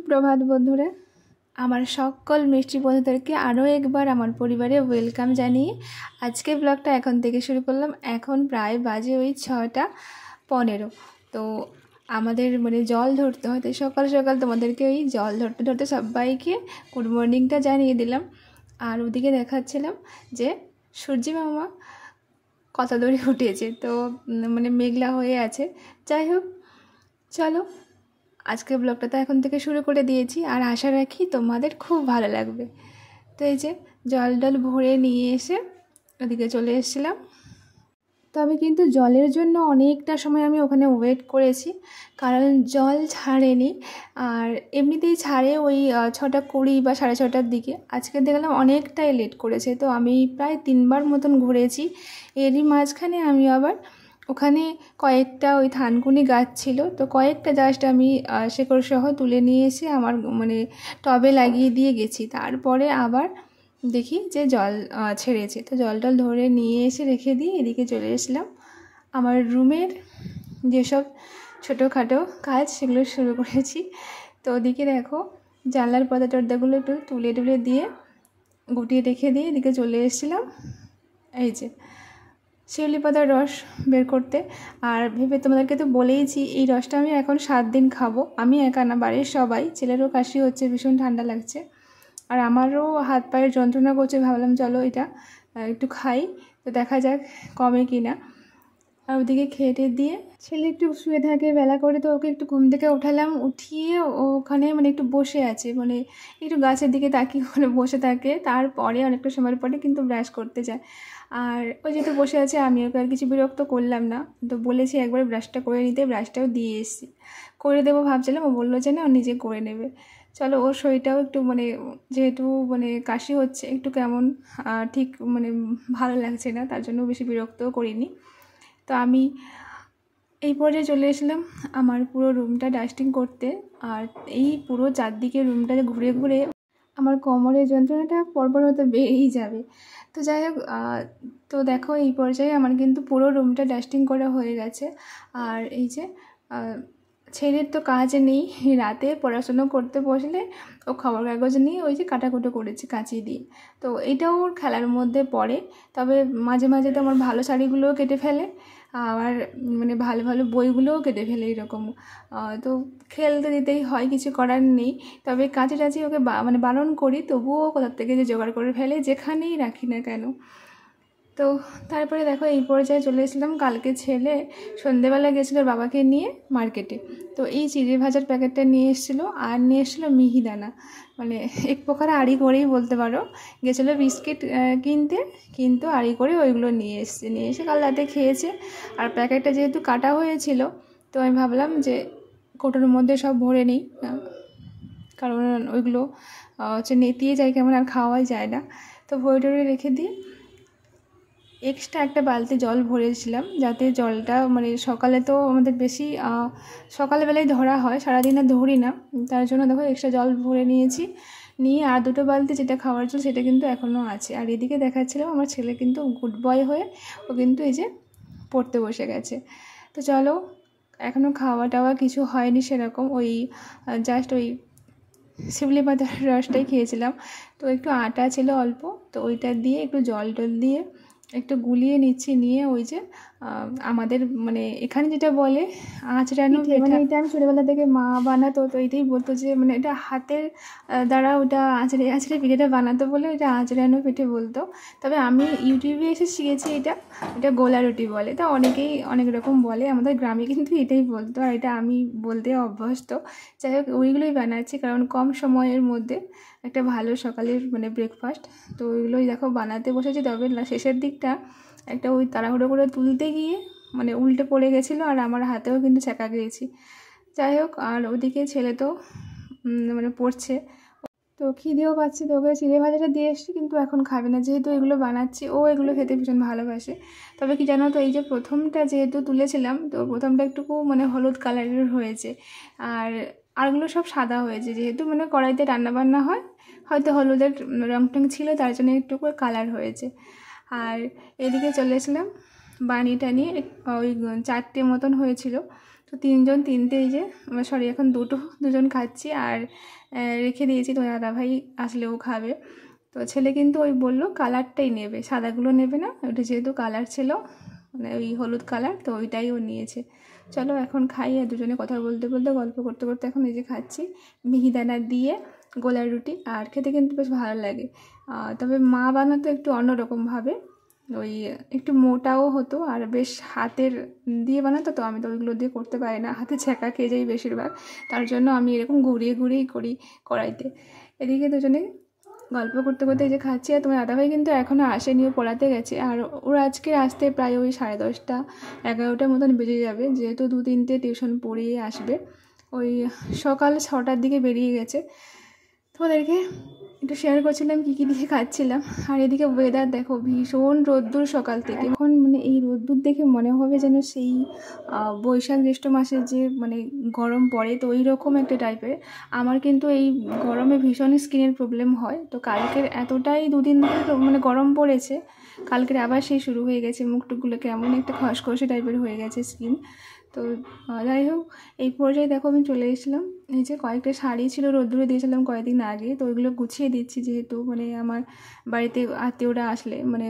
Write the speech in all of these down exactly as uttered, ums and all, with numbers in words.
সুপ্রভাত বন্ধুরা, আমার সকল মিষ্টি বন্ধুদেরকে আরও একবার আমার পরিবারে ওয়েলকাম জানিয়ে আজকে ব্লগটা এখন থেকে শুরু করলাম। এখন প্রায় বাজে ওই ছটা পনেরো। তো আমাদের মানে জল ধরতে হয়, তো সকাল সকাল তোমাদেরকে ওই জল ধরতে ধরতে সবাইকে গুড মর্নিংটা জানিয়ে দিলাম। আর ওদিকে দেখাচ্ছিলাম যে সূর্যি মামা কত দূরে উঠেছে, তো মানে মেঘলা হয়ে আছে। যাই হোক, চলো আজকের ব্লগটা তো এখন থেকে শুরু করে দিয়েছি, আর আশা রাখি তোমাদের খুব ভালো লাগবে। তো এই যে জল টল ভরে নিয়ে এসে ওদিকে চলে এসেছিলাম। তবে কিন্তু জলের জন্য অনেকটা সময় আমি ওখানে ওয়েট করেছি, কারণ জল ছাড়েনি। আর এমনিতেই ছাড়ে ওই ছটা কুড়ি বা সাড়ে ছটার দিকে। আজকে দেখলাম অনেকটাই লেট করেছে, তো আমি প্রায় তিনবার মতন ঘুরেছি। এরই মাঝখানে আমি আবার ওখানে কয়েকটা ওই থানকুনি গাছ ছিল, তো কয়েকটা জাস্ট আমি শেকড় সহ তুলে নিয়ে এসে আমার মানে টবে লাগিয়ে দিয়ে গেছি। তারপরে আবার দেখি যে জল ছেড়েছে, তো জল টল ধরে নিয়ে এসে রেখে দিয়ে এদিকে চলে এসলাম। আমার রুমের যেসব ছোটোখাটো কাজ সেগুলো শুরু করেছি। তো ওদিকে দেখো জানলার পর্দা টর্দাগুলো একটু তুলে টুলে দিয়ে গুটিয়ে রেখে দিয়ে এদিকে চলে এসেছিলাম এই যে শিউলি পাতার রস বের করতে। আর ভেবে তোমাদেরকে তো বলেইছি এই রসটা আমি এখন সাত দিন খাবো। আমি একা না, বাড়ির সবাই। ছেলেরও কাশি হচ্ছে, ভীষণ ঠান্ডা লাগছে, আর আমারও হাত পায়ের যন্ত্রণা করছে। ভাবলাম চলো এটা একটু খাই, তো দেখা যাক কমে কি না। আর ওদিকে খেয়ে দিয়ে ছেলে একটু শুয়ে থাকে বেলা করে, তো ওকে একটু ঘুম থেকে উঠালাম। উঠিয়ে ওখানে মানে একটু বসে আছে, মানে একটু গাছের দিকে তাকিয়ে ওখানে বসে থাকে। তারপরে অনেকটা সময়ের পরে কিন্তু ব্রাশ করতে যায়। আর ওই যেহেতু বসে আছে, আমি ওকে আর কিছু বিরক্ত করলাম না, তো বলেছি একবার ব্রাশটা করে নিতে। ব্রাশটাও দিয়ে এসেছি, করে দেবো ভাবছিলাম। ও বললো যে না, ও নিজে করে নেবে। চলো, ওর শরীরটাও একটু মানে যেহেতু মানে কাশি হচ্ছে, একটু কেমন ঠিক মানে ভালো লাগছে না, তার জন্য বেশি বিরক্তও করিনি। তো আমি এই পর্যায়ে চলে এসলাম আমার পুরো রুমটা ডাস্টিং করতে। আর এই পুরো চারদিকে রুমটা ঘুরে ঘুরে আমার কোমরের যন্ত্রণাটা পরপর হয়তো বেড়েই যাবে। তো যাই হোক, তো দেখো এই পর্যায়ে আমার কিন্তু পুরো রুমটা ডাস্টিং করা হয়ে গেছে। আর এই যে ছেলের তো কাজ নেই, রাতে পড়াশুনো করতে বসলে ও খবর কাগজ নিয়ে ওই যে কাটাকুটো করেছে কাঁচি দিয়ে, তো এটাও ওর খেলার মধ্যে পড়ে। তবে মাঝে মাঝে তো আমার ভালো শাড়িগুলোও কেটে ফেলে, আবার মানে ভালো ভালো বইগুলোও কেটে ফেলে এরকম। তো খেলতে দিতেই হয়, কিছু করার নেই। তবে কাঁচি টাচি ওকে মানে বারণ করি, তবুও কোথার থেকে যে জোগাড় করে ফেলে, যেখানেই রাখি না কেন। তো তারপরে দেখো এই পর্যায়ে চলে এসেছিলাম। কালকে ছেলে সন্ধেবেলা গেছিলো বাবাকে নিয়ে মার্কেটে, তো এই চিড়ে ভাজার প্যাকেটটা নিয়ে এসেছিলো, আর নিয়ে এসেছিলো মিহিদানা, মানে এক প্রকার আড়ি করেই বলতে পারো। গেছিলো বিস্কিট কিনতে, কিন্তু আড়ি করে ওইগুলো নিয়ে এসছে। নিয়ে এসে কাল রাতে খেয়েছে। আর প্যাকেটটা যেহেতু কাটা হয়েছিল, তো আমি ভাবলাম যে কোটোর মধ্যে সব ভরে নিই, কারণ ওইগুলো হচ্ছে নেতিয়ে যায় কেমন, আর খাওয়াই যায় না। তো ভরে টরে রেখে দিয়ে এক্সট্রা একটা বালতি জল ভরেছিলাম, যাতে জলটা মানে সকালে তো আমাদের বেশি সকালবেলায় ধরা হয়, সারাদিন আর ধরি না, তার জন্য দেখো এক্সট্রা জল ভরে নিয়েছি। নিয়ে আর দুটো বালতি যেটা খাওয়ার জল, সেটা কিন্তু এখনও আছে। আর এদিকে দেখাচ্ছিলাম আমার ছেলে কিন্তু গুড বয় হয়ে ও কিন্তু এই যে পড়তে বসে গেছে। তো চলো, এখনও খাওয়া টাওয়া কিছু হয়নি সেরকম, ওই জাস্ট ওই শিউলি পাতার রসটাই খেয়েছিলাম। তো একটু আটা ছিল অল্প, তো ওইটা দিয়ে একটু জল টল দিয়ে একটু গুলিয়ে নিচ্ছি। নিয়ে ওই যে আমাদের মানে এখানে যেটা বলে আঁচড়ানো পিঠে, মানে এটা আমি ছোটোবেলা থেকে মা বানাতো, তো এটাই বলতো যে মানে এটা হাতের দ্বারা ওটা আঁচড়ে আঁচড়ে পিঠেটা বানাতো বলে এটা আঁচড়ানো পিঠে বলতো। তবে আমি ইউটিউবে এসে শিখেছি এটা এটা গোলা রুটি বলে। তা অনেকেই অনেক রকম বলে, আমাদের গ্রামে কিন্তু এটাই বলতো, আর এটা আমি বলতে অভ্যস্ত। যাই হোক, ওইগুলোই বানাচ্ছি, কারণ কম সময়ের মধ্যে একটা ভালো সকালের মানে ব্রেকফাস্ট। তো ওইগুলোই দেখো বানাতে বসেছি। তবে শেষের দিকটা একটা ওই তাড়াহুড়ো করে তুলতে গিয়ে মানে উল্টে পড়ে গেছিলো, আর আমার হাতেও কিন্তু ছ্যাঁকা গিয়েছি। যাই হোক, আর ওদিকে ছেলে তো মানে পড়ছে, তো খিদেও পাচ্ছে, তো ওকে চিড়ে ভাজাটা দিয়ে এসছি, কিন্তু এখন খাবে না, যেহেতু এগুলো বানাচ্ছি। ও এগুলো খেতে ভীষণ ভালোবাসে। তবে কি জানো তো, এই যে প্রথমটা যেহেতু তুলেছিলাম, তো প্রথমটা একটুকু মানে হলুদ কালারের হয়েছে, আর আরগুলো সব সাদা হয়েছে। যেহেতু মানে কড়াইতে রান্নাবান্না হয়, হয়তো হলুদের রং টং ছিল, তার জন্য একটু করে কালার হয়েছে। আর এদিকে চলে এসলাম বানিটা নিয়ে, ওই চারটে মতন হয়েছিল, তো তিনজন তিনটে, এই যে সরি এখন দুটো দুজন খাচ্ছি, আর রেখে দিয়েছি তো দাদাভাই আসলেও খাবে। তো ছেলে কিন্তু ওই বললো কালারটাই নেবে, সাদাগুলো নেবে না, ওটা যেহেতু কালার ছিল মানে ওই হলুদ কালার, তো ওইটাই ও নিয়েছে। চলো এখন খাই, আর দুজনে কথা বলতে বলতে গল্প করতে করতে এখন এই যে খাচ্ছি মিহিদানা দিয়ে গোলার রুটি, আর খেতে কিন্তু বেশ ভালো লাগে। তবে মা বানাতো একটু অন্যরকমভাবে, ওই একটু মোটাও হতো আর বেশ হাতের দিয়ে বানাতো, তো আমি তো ওইগুলো দিয়ে করতে পারি না, হাতে ছ্যাঁকা খেয়ে যাই বেশিরভাগ, তার জন্য আমি এরকম ঘুরিয়ে ঘুরিয়েই করি কড়াইতে। এদিকে দুজনে গল্প করতে করতে এই যে খাচ্ছি, আর তোমার দাদাভাই কিন্তু এখনও আসেনি, ও পড়াতে গেছে, আর ওরা আজকে আসতে প্রায় ওই সাড়ে দশটা এগারোটার মতন বেজে যাবে, যেহেতু দু তিনটে টিউশন পড়িয়ে আসবে। ওই সকাল ছটার দিকে বেরিয়ে গেছে। তোমাদেরকে একটু শেয়ার করছিলাম কী কী দিয়ে খাচ্ছিলাম। আর এদিকে ওয়েদার দেখো, ভীষণ রোদ্দুর সকাল থেকে, এখন মানে এই রোদ্দুর দেখে মনে হবে যেন সেই বৈশাখ জ্যৈষ্ঠ মাসে যে মানে গরম পড়ে, তো ওই রকম একটা টাইপের। আমার কিন্তু এই গরমে ভীষণ স্কিনের প্রবলেম হয়, তো কালকের এতটাই দুদিন ধরে মানে গরম পড়েছে, কালকের আবার সেই শুরু হয়ে গেছে, মুখটুকগুলো কেমন একটা খসখসে টাইপের হয়ে গেছে স্কিন। তো যাই হোক, এই পর্যায়ে দেখো আমি চলে এসেছিলাম, এই যে কয়েকটা শাড়ি ছিল রোদ্দুরে দিয়েছিলাম কয়েকদিন আগে, তো ওইগুলো গুছিয়ে দিচ্ছি, যেহেতু মানে আমার বাড়িতে আত্মীয়রা আসলে মানে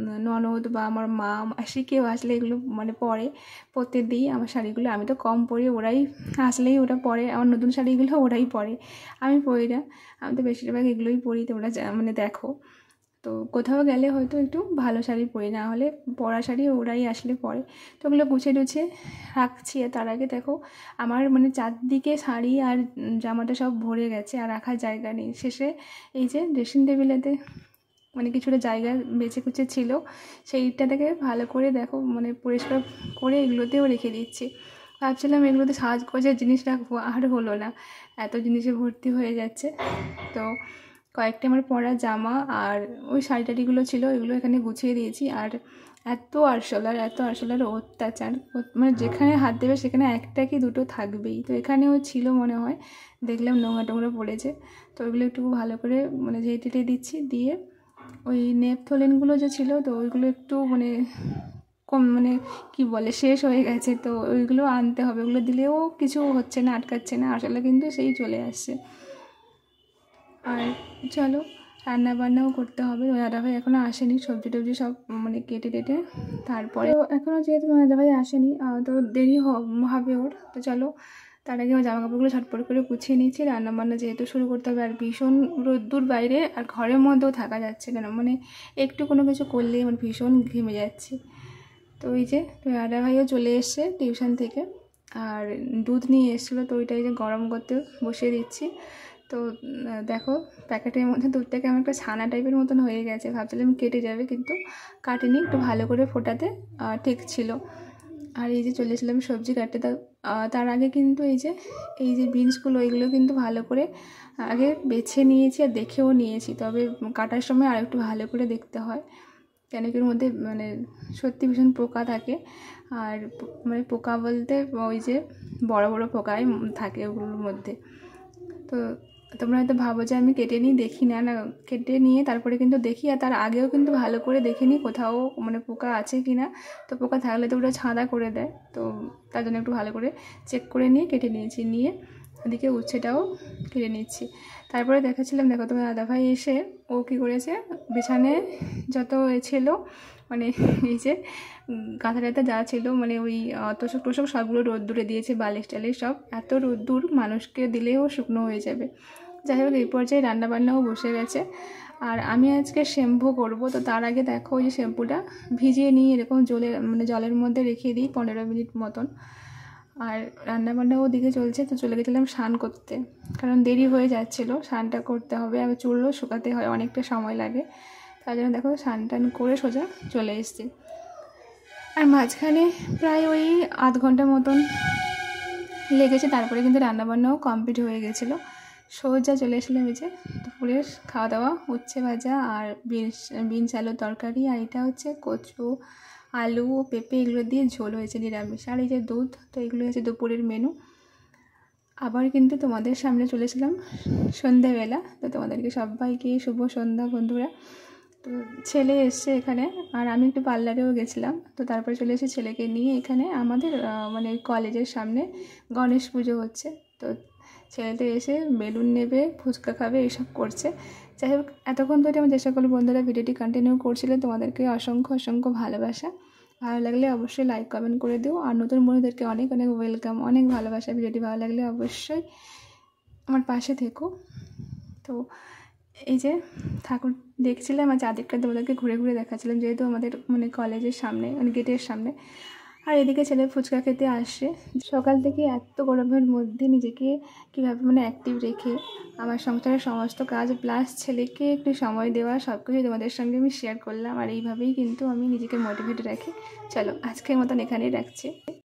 ননদ বা আমার মা মাসি কেউ আসলে এগুলো মানে পরে পরতে দিই আমার শাড়িগুলো। আমি তো কম পরি, ওরাই আসলেই ওটা পরে, আমার নতুন শাড়িগুলো ওরাই পরে, আমি পরি না। আমি তো বেশিরভাগ এগুলোই পরি, তোমরা মানে দেখো। তো কোথাও গেলে হয়তো একটু ভালো শাড়ি পরি, না হলে পরা শাড়ি ওরাই আসলে পরে। তো ওগুলো গুছিয়ে টুছিয়ে রাখছি। আর তার আগে দেখো আমার মানে চারদিকে শাড়ি আর জামাটা সব ভরে গেছে, আর রাখার জায়গা নেই। শেষে এই যে ড্রেসিং টেবিলেতে মানে কিছুটা জায়গা বেঁচে কুচে ছিল, সেইটা থেকে ভালো করে দেখো মানে পরিষ্কার করে এগুলোতেও রেখে দিচ্ছি। ভাবছিলাম এগুলোতে সাজ গোজার জিনিস রাখবো, আর হলো না, এত জিনিসে ভর্তি হয়ে যাচ্ছে। তো কয়েকটা আমার পরা জামা আর ওই শাড়ি টাড়িগুলো ছিল, এগুলো এখানে গুছিয়ে দিয়েছি। আর এত আরশোলার এত আরশোলার অত্যাচার, মানে যেখানে হাত দেবে সেখানে একটা কি দুটো থাকবেই। তো এখানেও ছিল মনে হয়, দেখলাম নোংরা টোংরা পড়েছে, তো ওইগুলো একটু ভালো করে মানে ঝেড়ে টেটে দিচ্ছি। দিয়ে ওই নেপথলিনগুলো যে ছিল, তো ওইগুলো একটু মানে কম মানে কি বলে শেষ হয়ে গেছে, তো ওইগুলো আনতে হবে, ওগুলো দিলেও কিছু হচ্ছে না, আটকাচ্ছে না, আসলে কিন্তু সেই চলে আসছে। আর চলো রান্না বান্নাও করতে হবে, দাদাভাই এখনও আসেনি, সবজি টবজি সব মানে কেটে টেটে তারপরে এখনও যেহেতু দাদাভাই আসেনি তো দেরি হবে ওর। তো চলো তার আগে আমার জামা কাপড়গুলো ঝটপট করে গুছিয়ে নিচ্ছি, রান্না বান্না যেহেতু শুরু করতে হবে। আর ভীষণ রোদ্দুর বাইরে, আর ঘরের মধ্যেও থাকা যাচ্ছে কেন, মানে একটু কোনো কিছু করলেই মানে ভীষণ ঘেমে যাচ্ছি। তো ওই যে দাদাভাইও চলে এসছে টিউশন থেকে, আর দুধ নিয়ে এসেছিলো, তো ওইটাই যে গরম করতে বসিয়ে দিচ্ছি। তো দেখো প্যাকেটের মধ্যে দুধটা কেমন একটা ছানা টাইপের মতন হয়ে গেছে, ভাবছিলাম কেটে যাবে, কিন্তু কাটেনি, একটু ভালো করে ফোটাতে ঠিক ছিল। আর এই যে চলে এসেছিলাম সবজি কাটতে, তার আগে কিন্তু এই যে এই যে বিনসগুলো এইগুলো কিন্তু ভালো করে আগে বেছে নিয়েছি আর দেখেও নিয়েছি, তবে কাটার সময় আর একটু ভালো করে দেখতে হয়, কেন কি এর মধ্যে মানে সত্যি ভীষণ পোকা থাকে। আর মানে পোকা বলতে ওই যে বড় বড় পোকাই থাকে ওগুলোর মধ্যে। তো তোমরা হয়তো ভাবো যে আমি কেটে নিই, দেখি না, না কেটে নিয়ে তারপরে কিন্তু দেখি, আর তার আগেও কিন্তু ভালো করে দেখে নিই কোথাও মানে পোকা আছে কি না। তো পোকা থাকলে তো ওটা ছাঁদা করে দেয়, তো তার জন্য একটু ভালো করে চেক করে নিয়ে কেটে নিয়েছি। নিয়ে ওদিকে উচ্ছেটাও কেটে নিচ্ছি। তারপরে দেখাচ্ছিলাম, দেখো তোমার দাদাভাই এসে ও কী করেছে, বিছানায় যত ছিল মানে এই যে কাঁথা টাথা যা ছিল মানে ওই তোষক টোষক সবগুলো রোদ্দুরে দিয়েছে, বালিশ টালিশ সব, এত রোদ্দুর মানুষকে দিলেও শুকনো হয়ে যাবে। যাই হোক এই পর্যায়ে রান্নাবান্নাও বসে গেছে। আর আমি আজকে শ্যাম্পু করব, তো তার আগে দেখো ওই যে শ্যাম্পুটা ভিজিয়ে নিয়ে এরকম জলে মানে জলের মধ্যে রেখে দিই পনেরো মিনিট মতন। আর রান্নাবান্নাও ওদিকে চলছে, তো চলে গেছিলাম স্নান করতে, কারণ দেরি হয়ে যাচ্ছিলো, স্নানটা করতে হবে, আর চুলও শুকাতে হয়, অনেকটা সময় লাগে, তার জন্য দেখো স্নান টান করে সোজা চলে এসেছি। আর মাঝখানে প্রায় ওই আধ ঘন্টার মতন লেগেছে, তারপরে কিন্তু রান্নাবান্নাও কমপ্লিট হয়ে গেছিলো। সোজা চলে এসেছিলাম এই যে দুপুরের খাওয়া দাওয়া, উচ্ছে ভাজা আর বিনস বিনস আলুর তরকারি, আর এটা হচ্ছে কচু আলু পেঁপে এগুলো দিয়ে ঝোল হয়েছে নিরামিষ, আর এই যে দুধ। তো এগুলো হচ্ছে দুপুরের মেনু। আবার কিন্তু তোমাদের সামনে চলেছিলাম সন্ধ্যাবেলা, তো তোমাদেরকে সবাইকে শুভ সন্ধ্যা বন্ধুরা। তো ছেলে এসছে এখানে, আর আমি একটু পার্লারেও গেছিলাম। তো তারপরে চলে এসে ছেলেকে নিয়ে এখানে আমাদের মানে কলেজের সামনে গণেশ পুজো হচ্ছে। তো ছেলেটা এসে বেলুন নেবে, ফুচকা খাবে, এইসব করছে। যাই হোক, এতক্ষণ ধরে আমি যে সকল বন্ধুরা ভিডিওটি কন্টিনিউ করছিল তোমাদেরকে অসংখ্য অসংখ্য ভালোবাসা। ভালো লাগলে অবশ্যই লাইক কমেন্ট করে দিও, আর নতুন বন্ধুদেরকে অনেক অনেক ওয়েলকাম, অনেক ভালোবাসা। ভিডিওটি ভালো লাগলে অবশ্যই আমার পাশে থেকো। তো এই যে ঠাকুর দেখছিলাম, আর চারদিকটা তোমাদেরকে ঘুরে ঘুরে দেখাচ্ছিলাম, যেহেতু আমাদের মানে কলেজের সামনে, মানে গেটের সামনে। আর এদিকে ছেলে ফুচকা খেতে আসছে। সকাল থেকে এত গরমের মধ্যে নিজেকে কীভাবে মানে অ্যাক্টিভ রেখে আমার সংসারের সমস্ত কাজ প্লাস ছেলেকে একটু সময় দেওয়া, সব কিছুই তোমাদের সঙ্গে আমি শেয়ার করলাম। আর এইভাবেই কিন্তু আমি নিজেকে মোটিভেট রাখি। চলো, আজকের মতন এখানেই রাখছি।